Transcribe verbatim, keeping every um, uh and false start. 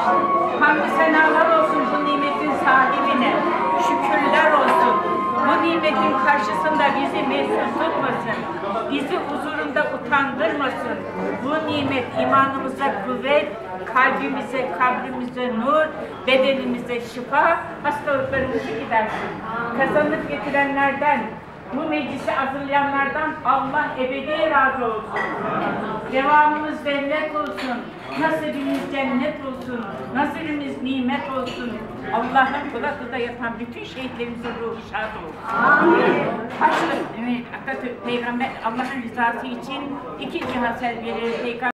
Hamdü senalar olsun bu nimetin sahibine. Şükürler olsun. Bu nimetin karşısında bizi mesul tutmasın. Bizi huzurunda utandırmasın. Bu nimet imanımıza kuvvet, kalbimize, kabrimize nur, bedenimize şifa, hastalıklarımızı gidersin. Kazanıp getirenlerden, bu meclisi hazırlayanlardan Allah ebedi razı olsun. Devamımız cennet olsun. Nasibimiz cennet olsun. Nasibimiz nimet olsun. Allah'ın kulaklıda yatan bütün şehitlerimizin ruhu şad olsun. Amin. Haşr, evet, Atatürk Peygamber Allah'ın rızası için iki cihan sergileri Peygamber